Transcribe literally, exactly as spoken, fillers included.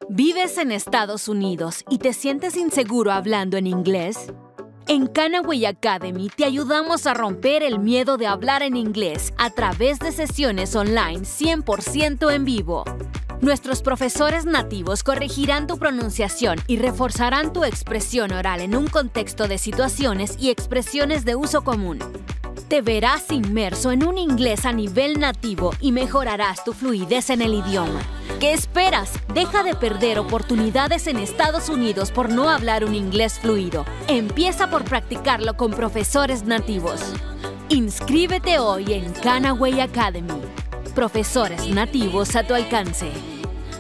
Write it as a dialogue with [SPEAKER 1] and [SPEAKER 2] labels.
[SPEAKER 1] ¿Vives en Estados Unidos y te sientes inseguro hablando en inglés? En Kanaway Academy te ayudamos a romper el miedo de hablar en inglés a través de sesiones online cien por ciento en vivo. Nuestros profesores nativos corregirán tu pronunciación y reforzarán tu expresión oral en un contexto de situaciones y expresiones de uso común. Te verás inmerso en un inglés a nivel nativo y mejorarás tu fluidez en el idioma. ¿Qué esperas? Deja de perder oportunidades en Estados Unidos por no hablar un inglés fluido. Empieza por practicarlo con profesores nativos. Inscríbete hoy en Kanaway Academy. Profesores nativos a tu alcance.